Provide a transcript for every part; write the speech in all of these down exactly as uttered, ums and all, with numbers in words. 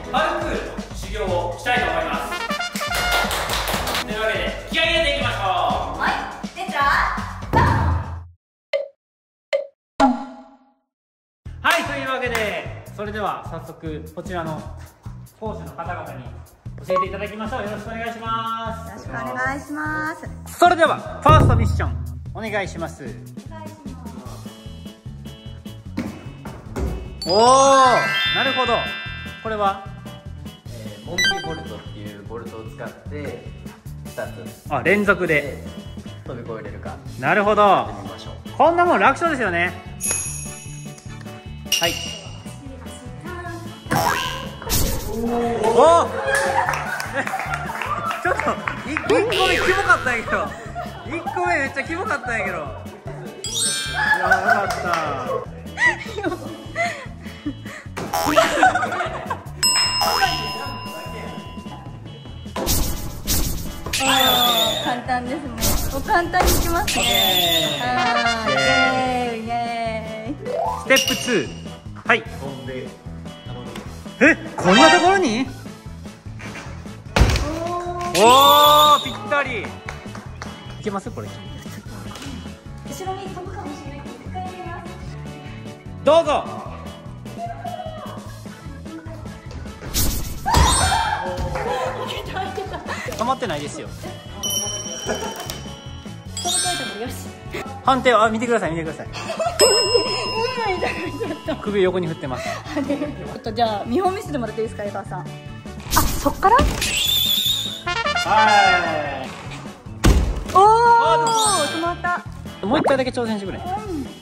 パルクールの修行をしたいと思います。というわけで気合い入れていきましょう。 はい、レッツラーはい、というわけでそれでは早速こちらの講師の方々に教えていただきましょう。よろしくお願いします。 よろしくお願いします。 それではファーストミッションお願いします。おお、なるほど。これは、 えー、モンキーボルトっていうボルトを使ってふたつあ、連続で飛び越えれるか。 なるほど。 やってみましょう。 こんなもん楽勝ですよね。はい。おおちょっといっこめキモかったんやけどいっこめめっちゃキモかったんやけど。いや、よかったおー、簡単ですね。お簡単にいきますね。あー、イエーイイエーイ。 ステップツー。はい。え、こんなところにおお、ぴったり。いけますこれ。 後ろに飛ぶかもしれないけど、一回やります。 どうぞ。止まってないですよ。 飛び越えてもよし。 判定は、あ、見てください見てください。首横に振ってます。 ちょっとじゃあ見本見せてもらっていいですか、江川さん。あ、そっから。 はい。 おお、止まった。 もう一回だけ挑戦してくれ。 うん、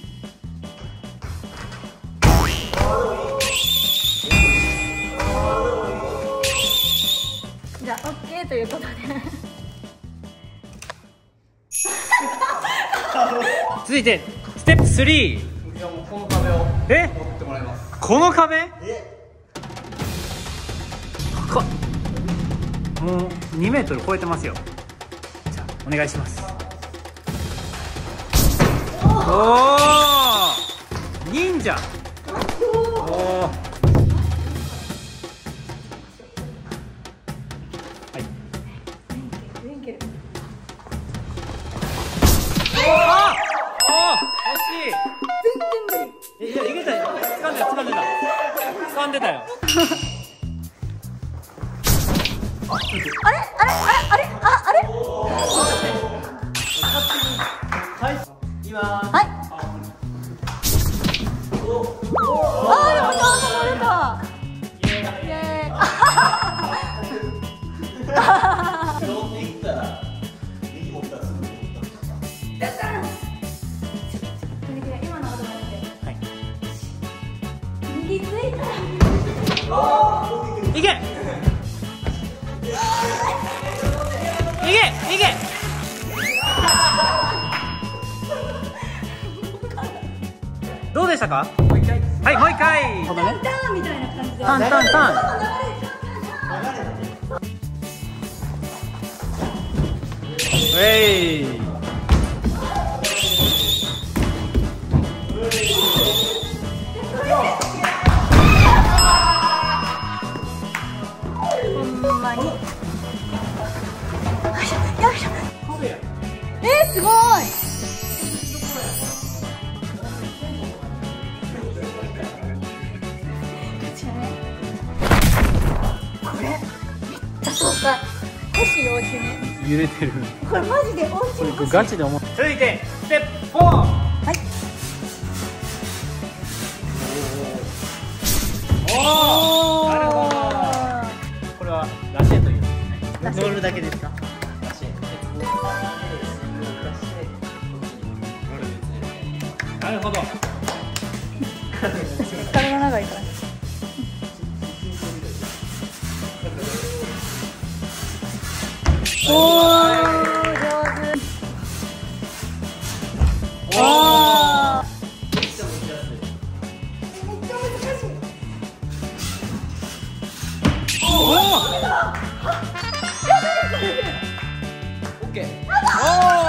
じゃあオッケーということで続いてステップスリー。 いや、もうこの壁をえ、 持ってもらいます。 この壁高っ。もうにメートル超えてますよ。じゃあお願いします。おお、忍者。おお、はい。ああ、惜しい。え、いや、いけたよ。掴んでた、掴んでた。掴んでたよ。 あれあれあれあれああれ。 はい。今。 はい。ああ、でもちょうど乗れた。イエーイ。 乗っていったら右持ったらすぐ持った。 やったー。今のアドバイスで。 はい。 右ついたら。 いけ。いけ、いけ。どうでしたか。もう一回。はい、もう一回。 タンタンみたいな感じで。 タンタンタン。ウェイ。 ほんまに。よいしょよいしょ。えー、すごい。これめっちゃ爽快。腰おうちに揺れてる。 これマジでおうちにこれガチで思う。続いてステップフォー。 はい。 おお、なるほど。これはラシェというですね。乗るだけですか。 ラシェ、鉄棒を使ってスイングを出して乗る。 なるほど。 体が長いから。おー、上手。おー。 めっちゃ難しい。 めっちゃ難しい。 おお。 オッケー。 お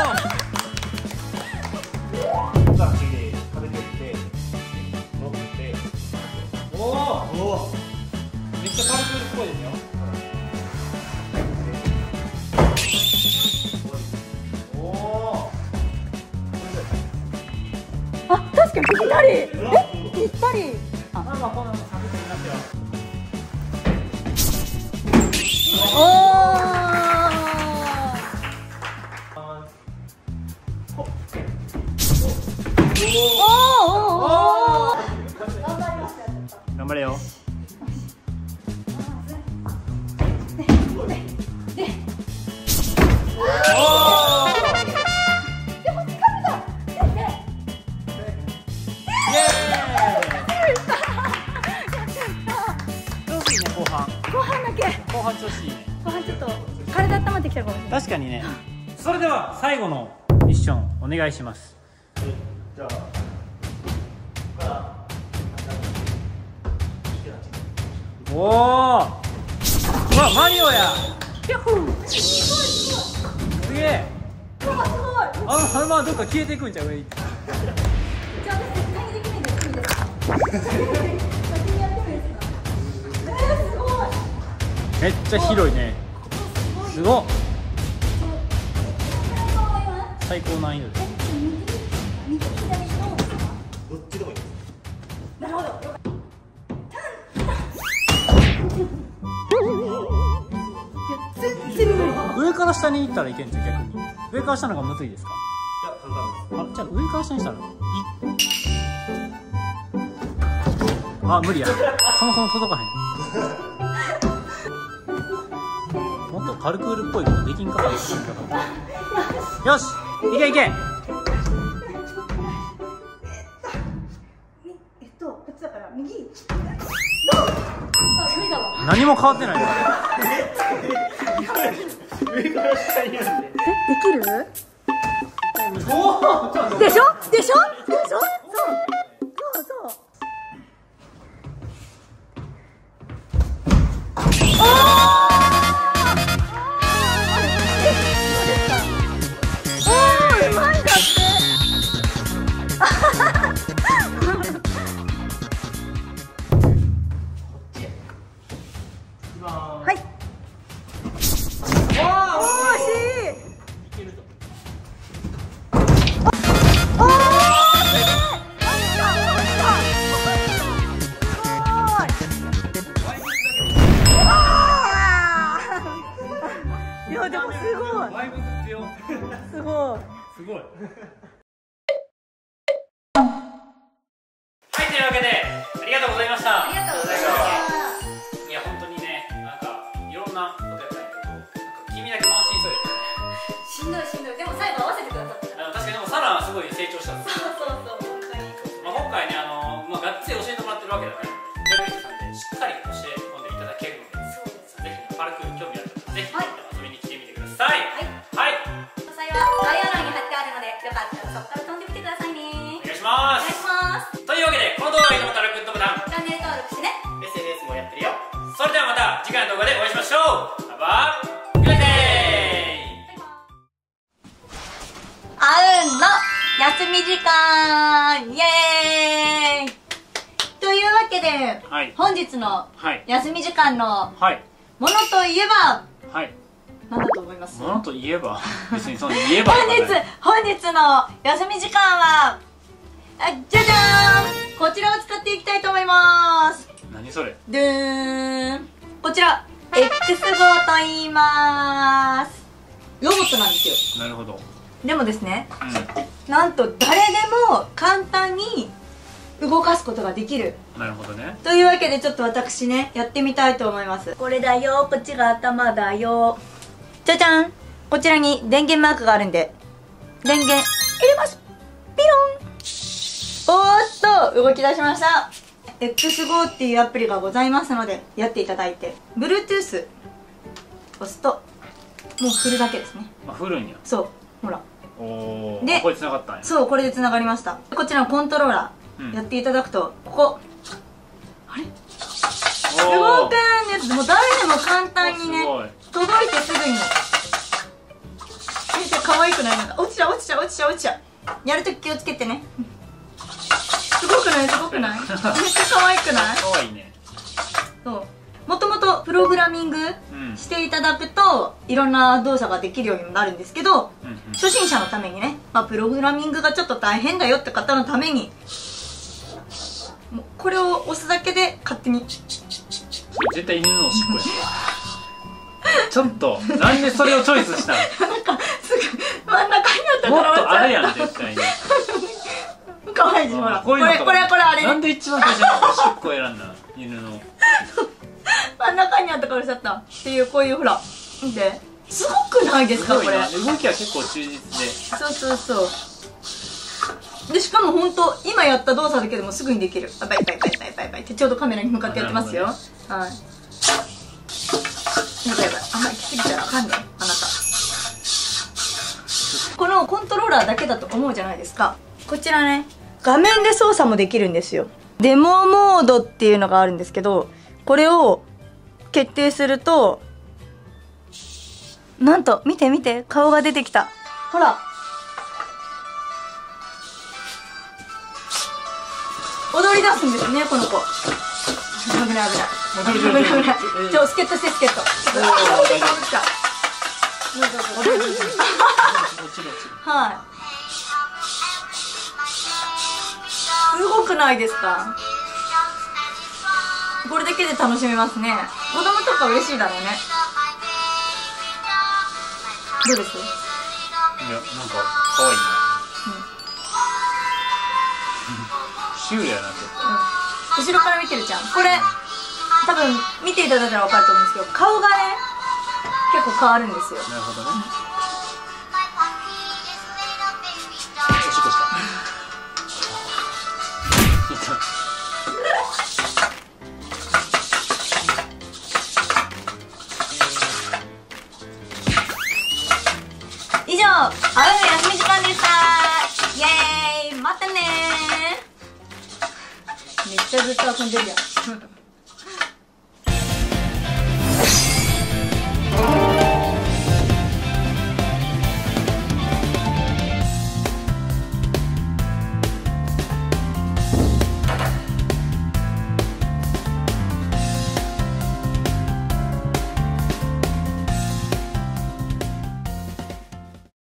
お。さあ次で食べてって乗って。おお。めっちゃ軽く。 ぽいですよ。おお。 あ、確かにぴったり。え、ぴったり。 まあまあこんなのサクッとになってます。 おお。おお。頑張りました。 頑張れよ。 後半だけ。 後半調子いいね。 後半ちょっと体温まってきたかもしれない。 確かにね。それでは最後のミッションお願いします。 じゃあここからおお。うわ、マリオや。 ヤッホー。 すげえ。 うわ、すごい。 あのままどっか消えていくんちゃう上に。 じゃあ私絶対にできないんです。いいですか。先にやってもいいですか。えー、すごい。 めっちゃ広いね。すごっ。最高難易度です。 どっちでもいい。 なるほど。 上から下に行ったらいけんじゃん、逆に。上から下の方がむずいですか。 いや簡単です。 あ、じゃあ上から下にしたらいあ、無理や。そもそも届かへん。もっとパルクールっぽいことできんかったですか。よし、いけいけ。 えっと、こっちだから右。あ、無理だわ。 何も変わってない。 上から下にやるんで。 え、できる？ おお。 でしょ？でしょ？でしょ？そう。そうそう。おー！うまいんだって。はい。おー、惜しい。 いけると。 おー、すげえ。いやでもすごい。 ワイブス強。 すごい。 すごい。はい、というわけでありがとうございました。 ありがとうございました。 いや本当にね、なんかいろんなことやったんやけど、なんか君だけ回しにそうやったね。 しんどいしんどい。でも最後合わせてくださったから。 あの確かにでもサラはすごい成長したんです。 そうそうそう本当に。 まあ今回ね、あのまあがっつり教えてもらってるわけだから、テレビさんでしっかり教え込んでいただけるので、 そうです。 ぜひパルクール興味ある方ぜひはい遊びに来てみてください。 はい。 はい。 詳細は概要欄に貼ってあるので、よかったらそこから飛んでみてくださいね。 お願いしまお願いす。 します。 というわけでこの動画がいいと思ったらグッドボタン、 チャンネル登録してね。 エスエヌエス もやってるよ。 それではまた次回の動画でお会いしましょう。バイバイ。グッデイ。 あうんの休み時間イエーイというわけで、 はい。 本日のはい。 休み時間のはい。 ものといえばはい。 何だと思います？ ものといえば別にその言えばとか本日ね。 本日の休み時間はあじゃじゃーんこちらを使っていきたいと思います。 何それ。 でーんこちら エックスゴー と言いまーす。ロボットなんですよ。 なるほど。 でもですね、 うなんと誰でも簡単に動かすことができるん。なるほどね。 というわけで、ちょっと私ねやってみたいと思います。これだよ、こっちが頭だよ。じゃじゃん、こちらに電源マークがあるんで電源入れます。ピロン。おーっと動き出しました。 エックスゴー っていうアプリがございますのでやっていただいて Bluetooth 押すともう振るだけですね。 あ、振るんや。 そうほら、 おお。 でこれ繋がったんや。 そうこれでつながりました。こちらのコントローラー、 うんやっていただくとここあれお動ーくんです。もう誰でも簡単にねすごい。 届いてすぐに先生可愛くない？なんか落ちちゃう落ちちゃう落ちちゃう落ちちゃう。やるとき気をつけてね。すごくない？すごくない？めっちゃ可愛くない？ かわいいね。 そうもともとプログラミングうんしていただくといろんな動作ができるようにもなるんですけど、 うんうん、 初心者のためにね、まあ、プログラミングがちょっと大変だよって方のためにもうこれを押すだけで勝手に絶対犬のおしっこやちょっとなんでそれをチョイスしたのなんかすぐ真ん中にあったからもっとあれやん絶対にかわいいし、ほらこれこういうのとかこれこれあれなんで一番最初におしっこ選んだ犬の真ん中にあったからしちゃったっていう、こういうほら見てすごくないですかこれ。 すごいな、動きは結構忠実で。 そうそうそうで、しかも本当今やった動作だけでもすぐにできる。あ、バイバイバイバイバイバイってちょうどカメラに向かってやってますよ、ね、はい。やばいやばい、あんまり行き過ぎたらあかんね、あなた。このコントローラーだけだと思うじゃないですか。こちらね、画面で操作もできるんですよ。デモモードっていうのがあるんですけど、これを決定すると、なんと見て見て、顔が出てきた。ほら、踊り出すんですね、この子。危ない危ない危ない危ない危ない。ちょ、助っ人して助っ人。はい。すごくないですか。これだけで楽しめますね。子供とか嬉しいだろうね。どうです？ いや、なんか可愛いな。シュールやなと。 うん、後ろから見てるじゃん。これ多分見ていただいたら分かると思うんですけど、顔がね結構変わるんですよ。 なるほどね。おしっこした。 以上、あうの休み時間でした。イエーイ、またねー。めっちゃずっと遊んでるやん。